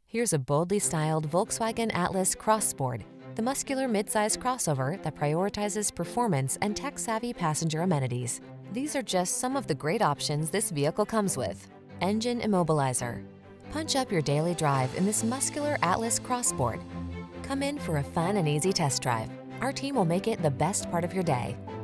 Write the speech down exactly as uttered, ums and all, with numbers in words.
Here's a boldly styled Volkswagen Atlas Cross Sport, the muscular midsize crossover that prioritizes performance and tech-savvy passenger amenities. These are just some of the great options this vehicle comes with: engine immobilizer. Punch up your daily drive in this muscular Atlas Cross Sport. Come in for a fun and easy test drive. Our team will make it the best part of your day.